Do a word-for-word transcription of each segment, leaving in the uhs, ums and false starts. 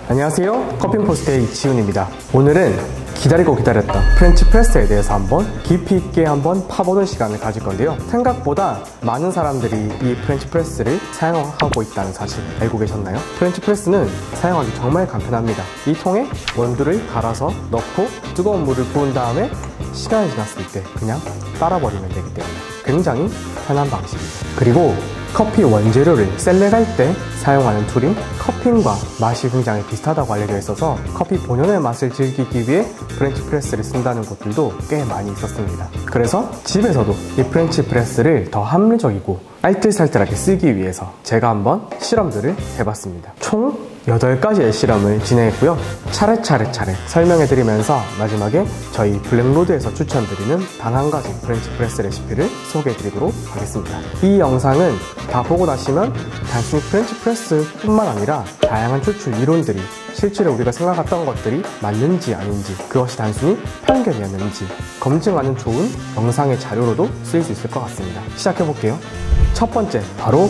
안녕하세요, 커피포스트의 이치훈입니다. 오늘은 기다리고 기다렸던 프렌치 프레스에 대해서 한번 깊이 있게 한번 파보는 시간을 가질 건데요. 생각보다 많은 사람들이 이 프렌치 프레스를 사용하고 있다는 사실 알고 계셨나요? 프렌치 프레스는 사용하기 정말 간편합니다. 이 통에 원두를 갈아서 넣고 뜨거운 물을 부은 다음에 시간이 지났을 때 그냥 따라버리면 되기 때문에 굉장히 편한 방식입니다. 그리고 커피 원재료를 셀렉할 때 사용하는 툴인 커핀과 맛이 굉장히 비슷하다고 알려져 있어서 커피 본연의 맛을 즐기기 위해 프렌치 프레스를 쓴다는 곳들도 꽤 많이 있었습니다. 그래서 집에서도 이 프렌치 프레스를 더 합리적이고 알뜰살뜰하게 쓰기 위해서 제가 한번 실험들을 해봤습니다. 총 여덟 가지의 실험을 진행했고요. 차례차례 차례 설명해드리면서 마지막에 저희 블랙로드에서 추천드리는 단 한 가지 프렌치 프레스 레시피를 소개해드리도록 하겠습니다. 이 영상은 다 보고 나시면 단순히 프렌치 프레스 뿐만 아니라 다양한 추출 이론들이 실제로 우리가 생각했던 것들이 맞는지 아닌지, 그것이 단순히 편견이었는지 검증하는 좋은 영상의 자료로도 쓰일 수 있을 것 같습니다. 시작해볼게요. 첫 번째, 바로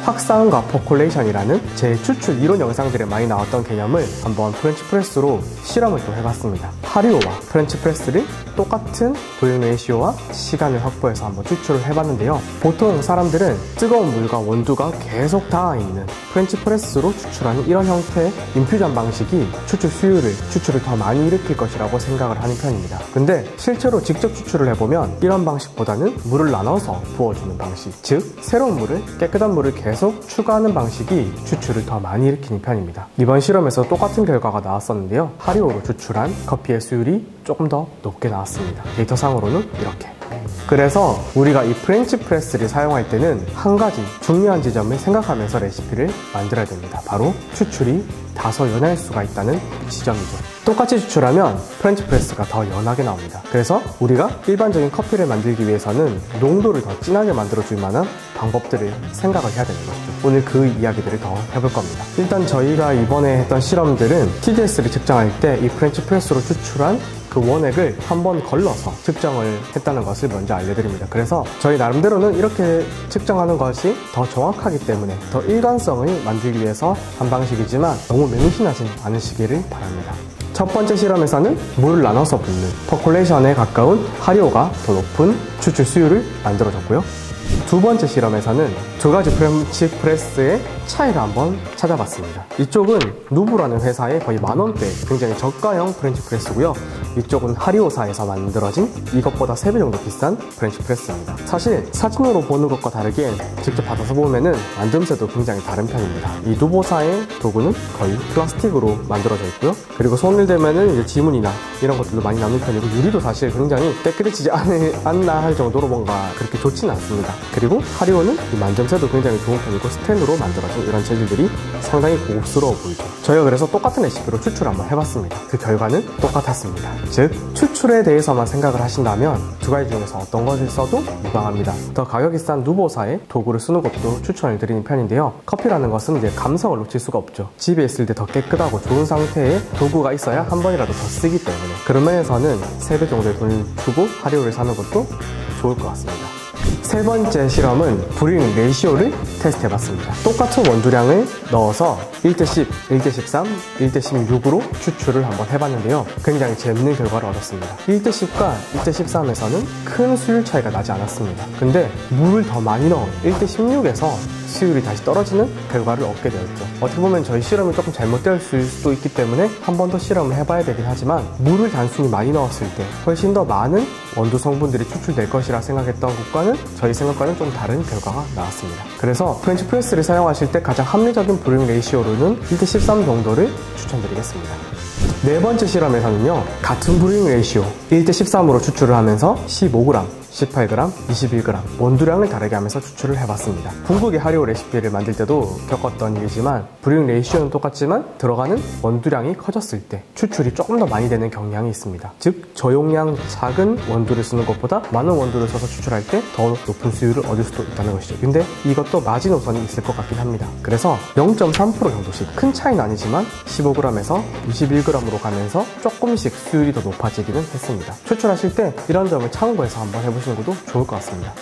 확산과 퍼콜레이션이라는 제 추출 이론 영상들에 많이 나왔던 개념을 한번 프렌치 프레스로 실험을 또 해봤습니다. 하리오와 프렌치 프레스를 똑같은 보일 레이시오와 시간을 확보해서 한번 추출을 해봤는데요. 보통 사람들은 뜨거운 물과 원두가 계속 닿아있는 프렌치 프레스로 추출하는 이런 형태의 인퓨전 방식이 추출 수율을, 추출을 더 많이 일으킬 것이라고 생각을 하는 편입니다. 근데 실제로 직접 추출을 해보면 이런 방식보다는 물을 나눠서 부어주는 방식, 즉 새로운 물을, 깨끗한 물을 계속 계속 추가하는 방식이 추출을 더 많이 일으키는 편입니다. 이번 실험에서 똑같은 결과가 나왔었는데요. 하리오로 추출한 커피의 수율이 조금 더 높게 나왔습니다. 데이터상으로는 이렇게. 그래서 우리가 이 프렌치 프레스를 사용할 때는 한 가지 중요한 지점을 생각하면서 레시피를 만들어야 됩니다. 바로 추출이 다소 연할 수가 있다는 지점이죠. 똑같이 추출하면 프렌치 프레스가 더 연하게 나옵니다. 그래서 우리가 일반적인 커피를 만들기 위해서는 농도를 더 진하게 만들어줄 만한 방법들을 생각을 해야 되는 것이죠. 오늘 그 이야기들을 더 해볼 겁니다. 일단 저희가 이번에 했던 실험들은 티디에스를 측정할 때 이 프렌치 프레스로 추출한 그 원액을 한번 걸러서 측정을 했다는 것을 먼저 알려드립니다. 그래서 저희 나름대로는 이렇게 측정하는 것이 더 정확하기 때문에 더 일관성을 만들기 위해서 한 방식이지만 너무 맹신하지 않으시기를 바랍니다. 첫 번째 실험에서는 물을 나눠서 붓는 퍼콜레이션에 가까운 하리오가 더 높은 추출 수율을 만들어줬고요. 두 번째 실험에서는 두 가지 프렌치 프레스의 차이를 한번 찾아봤습니다. 이쪽은 누브라는 회사의 거의 만원대 굉장히 저가형 프렌치 프레스고요. 이쪽은 하리오사에서 만들어진 이것보다 세 배 정도 비싼 프렌치 프레스입니다. 사실 사진으로 보는 것과 다르게 직접 받아서 보면은 만듦새도 굉장히 다른 편입니다. 이 누보사의 도구는 거의 플라스틱으로 만들어져 있고요. 그리고 손을 대면은 이제 지문이나 이런 것들도 많이 남는 편이고, 유리도 사실 굉장히 깨끗해지지 않나 할 정도로 뭔가 그렇게 좋지는 않습니다. 그리고 하리오는 이 만듦새도 굉장히 좋은 편이고 스텐으로 만들어진 이런 재질들이 상당히 고급스러워 보이죠. 저희가 그래서 똑같은 레시피로 추출을 한번 해봤습니다. 그 결과는 똑같았습니다. 즉, 추출에 대해서만 생각을 하신다면 두 가지 중에서 어떤 것을 써도 무방합니다. 더 가격이 싼 누보사의 도구를 쓰는 것도 추천을 드리는 편인데요. 커피라는 것은 이제 감성을 놓칠 수가 없죠. 집에 있을 때 더 깨끗하고 좋은 상태의 도구가 있어야 한 번이라도 더 쓰기 때문에 그런 면에서는 세 배 정도의 돈을 주고 하리오를 사는 것도 좋을 것 같습니다. 세 번째 실험은 브루잉 레이시오를 테스트해봤습니다. 똑같은 원두량을 넣어서 일 대 십, 일 대 십삼, 일 대 십육으로 추출을 한번 해봤는데요. 굉장히 재밌는 결과를 얻었습니다. 일 대 십과 일 대 십삼에서는 큰 수율 차이가 나지 않았습니다. 근데 물을 더 많이 넣은 일 대 십육에서 수율이 다시 떨어지는 결과를 얻게 되었죠. 어떻게 보면 저희 실험이 조금 잘못되었을 수도 있기 때문에 한 번 더 실험을 해봐야 되긴 하지만, 물을 단순히 많이 넣었을 때 훨씬 더 많은 원두 성분들이 추출될 것이라 생각했던 것과는 저희 생각과는 좀 다른 결과가 나왔습니다. 그래서 프렌치 프레스를 사용하실 때 가장 합리적인 브루잉 레이시오로는 일 대 십삼 정도를 추천드리겠습니다. 네 번째 실험에서는요, 같은 브루잉 레이시오 일 대 십삼으로 추출을 하면서 십오 그램, 십팔 그램, 이십일 그램 원두량을 다르게 하면서 추출을 해봤습니다. 궁극의 하리오 레시피를 만들 때도 겪었던 일이지만 브루잉 레이시오는 똑같지만 들어가는 원두량이 커졌을 때 추출이 조금 더 많이 되는 경향이 있습니다. 즉, 저용량 작은 원두를 쓰는 것보다 많은 원두를 써서 추출할 때 더 높은 수율을 얻을 수도 있다는 것이죠. 근데 이것도 마지노선이 있을 것 같긴 합니다. 그래서 영 점 삼 퍼센트 정도씩, 큰 차이는 아니지만 십오 그램에서 이십일 그램으로 가면서 조금씩 수율이 더 높아지기는 했습니다. 추출하실 때 이런 점을 참고해서 한번 해보시는 것도 좋을 것 같습니다.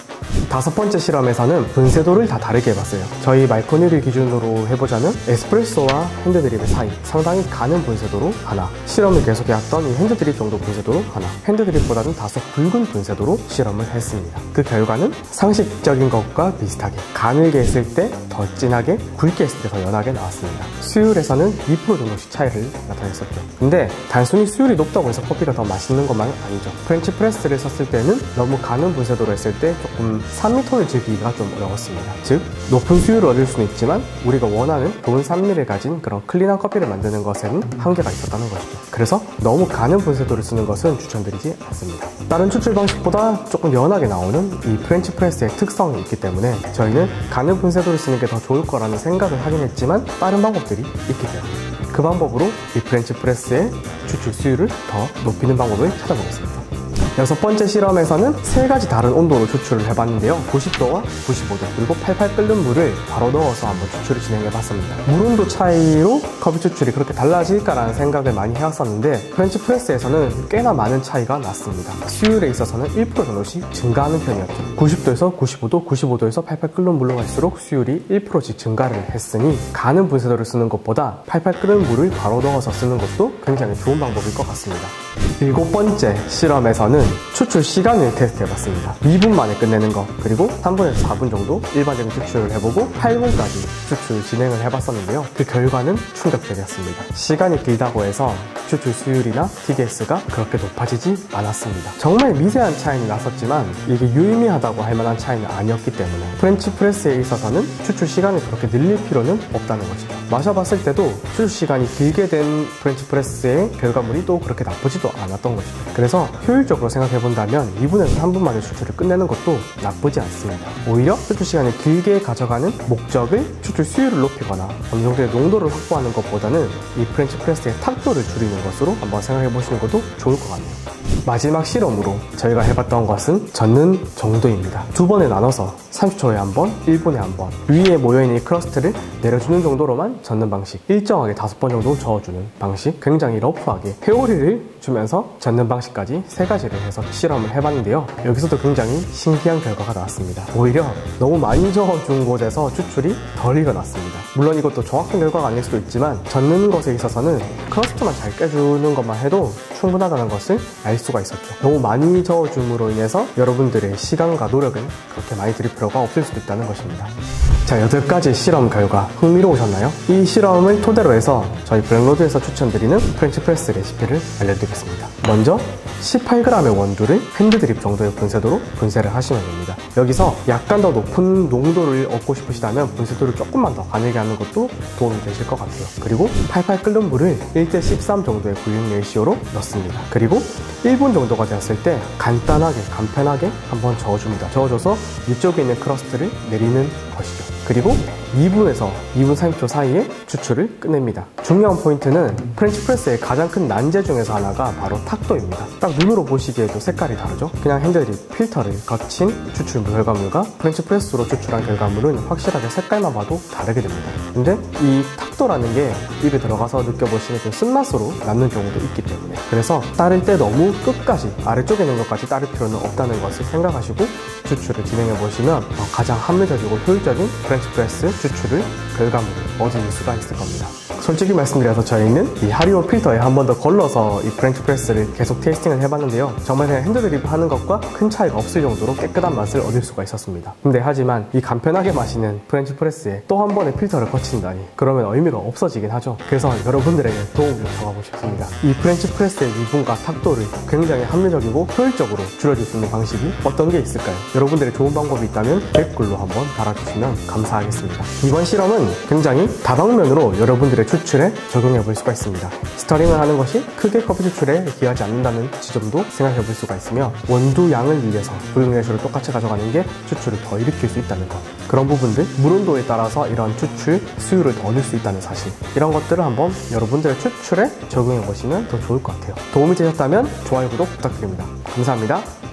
다섯 번째 실험에서는 분쇄도를 다 다르게 해봤어요. 저희 마이코닐을 기준으로 해보자면 에스프레소와 핸드드립의 사이 상당히 가는 분쇄도로 하나, 실험을 계속해왔던 이 핸드드립 정도 분쇄도로 하나, 핸드드립보다는 다소 굵은 분쇄도로 실험을 했습니다. 그 결과는 상식적인 것과 비슷하게 가늘게 했을 때 더 진하게, 굵게 했을 때 더 연하게 나왔습니다. 수율에서는 이 퍼센트 정도씩 차이를 나타냈었죠. 근데 단순히 수율이 높다고 해서 커피가 더 맛있는 것만은 아니죠. 프렌치 프레스를 썼을 때는 너무 가는 분쇄도로 했을 때 조금 산미톤을 즐기기가 좀 어려웠습니다. 즉 높은 수율을 얻을 수는 있지만 우리가 원하는 좋은 산미를 가진 그런 클린한 커피를 만드는 것에는 한계가 있었다는 것이죠. 그래서 너무 가는 분쇄도를 쓰는 것은 추천드리지 않습니다. 다른 추출 방식보다 조금 연하게 나오는 이 프렌치 프레스의 특성이 있기 때문에 저희는 가는 분쇄도를 쓰는 게 더 좋을 거라는 생각을 하긴 했지만 다른 방법들이 있기 때문에 그 방법으로 이 프렌치 프레스의 추출 수율을 더 높이는 방법을 찾아보겠습니다. 여섯 번째 실험에서는 세 가지 다른 온도로 추출을 해봤는데요. 구십 도와 구십오 도 그리고 팔팔 끓는 물을 바로 넣어서 한번 추출을 진행해봤습니다. 물 온도 차이로 커피 추출이 그렇게 달라질까라는 생각을 많이 해왔었는데 프렌치 프레스에서는 꽤나 많은 차이가 났습니다. 수율에 있어서는 일 퍼센트 정도씩 증가하는 편이었죠. 구십 도에서 구십오 도, 구십오 도에서 팔팔 끓는 물로 갈수록 수율이 일 퍼센트씩 증가를 했으니 가는 분쇄도를 쓰는 것보다 팔팔 끓는 물을 바로 넣어서 쓰는 것도 굉장히 좋은 방법일 것 같습니다. 일곱 번째 실험에서는 추출 시간을 테스트해봤습니다. 이 분 만에 끝내는 거, 그리고 삼 분에서 사 분 정도 일반적인 추출을 해보고 팔 분까지 추출 진행을 해봤었는데요. 그 결과는 충격적이었습니다. 시간이 길다고 해서 추출 수율이나 티디에스가 그렇게 높아지지 않았습니다. 정말 미세한 차이는 났었지만 이게 유의미하다고 할 만한 차이는 아니었기 때문에 프렌치 프레스에 있어서는 추출 시간을 그렇게 늘릴 필요는 없다는 것이죠. 마셔봤을 때도 추출 시간이 길게 된 프렌치 프레스의 결과물이 또 그렇게 나쁘지도 않았던 것이죠. 그래서 효율적으로 생각해본다면 이 분에서 삼 분 만에 추출을 끝내는 것도 나쁘지 않습니다. 오히려 추출 시간을 길게 가져가는 목적을 추출 수율을 높이거나 어느 정도의 농도를 확보하는 것보다는 이 프렌치 프레스의 탁도를 줄이는 것으로 한번 생각해보시는 것도 좋을 것 같네요. 마지막 실험으로 저희가 해봤던 것은 젓는 정도입니다. 두 번에 나눠서 삼십 초에 한 번, 일 분에 한 번 위에 모여있는 이 크러스트를 내려주는 정도로만 젓는 방식, 일정하게 다섯 번 정도 저어주는 방식, 굉장히 러프하게 회오리를 주면서 젓는 방식까지 세 가지를 해서 실험을 해봤는데요. 여기서도 굉장히 신기한 결과가 나왔습니다. 오히려 너무 많이 저어준 곳에서 추출이 덜 일어났습니다. 물론 이것도 정확한 결과가 아닐 수도 있지만 젓는 것에 있어서는 크러스트만 잘 깨주는 것만 해도 충분하다는 것을 알 수가 있었죠. 너무 많이 저어줌으로 인해서 여러분들의 시간과 노력을 그렇게 많이 들일 필요가 없을 수도 있다는 것입니다. 자, 여덟 가지 실험 결과 흥미로우셨나요? 이 실험을 토대로 해서 저희 블랙로드에서 추천드리는 프렌치 프레스 레시피를 알려드리겠습니다. 먼저 십팔 그램의 원두를 핸드드립 정도의 분쇄도로 분쇄를 하시면 됩니다. 여기서 약간 더 높은 농도를 얻고 싶으시다면 분쇄도를 조금만 더 가늘게 하는 것도 도움이 되실 것 같아요. 그리고 팔팔 끓는 물을 일 대 십삼 정도의 구육 레이시오로 넣습니다. 그리고 일 분 정도가 되었을 때 간단하게, 간편하게 한번 저어줍니다. 저어줘서 위쪽에 있는 크러스트를 내리는 것이죠. 그리고 이 분에서 이 분 삼십 초 사이에 추출을 끝냅니다. 중요한 포인트는 프렌치 프레스의 가장 큰 난제 중에서 하나가 바로 탁도입니다. 딱 눈으로 보시기에도 색깔이 다르죠? 그냥 핸드드립 필터를 거친 추출 결과물과 프렌치 프레스로 추출한 결과물은 확실하게 색깔만 봐도 다르게 됩니다. 근데 이 탁도라는 게 입에 들어가서 느껴보시면 좀 쓴맛으로 남는 경우도 있기 때문에, 그래서 따를 때 너무 끝까지 아래쪽에 있는 것까지 따를 필요는 없다는 것을 생각하시고 추출을 진행해 보시면 가장 합리적이고 효율적인 프렌치 프레스 추출을 결과물을 얻을 수가 있을 겁니다. 솔직히 말씀드려서 저희는 이 하리오 필터에 한 번 더 걸러서 이 프렌치 프레스를 계속 테이스팅을 해봤는데요. 정말 그냥 핸드드립 하는 것과 큰 차이가 없을 정도로 깨끗한 맛을 얻을 수가 있었습니다. 근데 하지만 이 간편하게 마시는 프렌치 프레스에 또 한 번의 필터를 거친다니 그러면 의미가 없어지긴 하죠. 그래서 여러분들에게 도움을 요청하고 싶습니다. 이 프렌치 프레스의 미분과 탁도를 굉장히 합리적이고 효율적으로 줄여줄 수 있는 방식이 어떤 게 있을까요? 여러분들의 좋은 방법이 있다면 댓글로 한번 달아주시면 감사하겠습니다. 이번 실험은 굉장히 다방면으로 여러분들의 추출에 적용해 볼 수가 있습니다. 스터링을 하는 것이 크게 커피 추출에 기여하지 않는다는 지점도 생각해 볼 수가 있으며, 원두 양을 위해서 브루잉 레이쇼를 똑같이 가져가는 게 추출을 더 일으킬 수 있다는 것, 그런 부분들, 물 온도에 따라서 이런 추출 수율을 더 넣을 수 있다는 사실, 이런 것들을 한번 여러분들의 추출에 적용해 보시면 더 좋을 것 같아요. 도움이 되셨다면 좋아요, 구독 부탁드립니다. 감사합니다.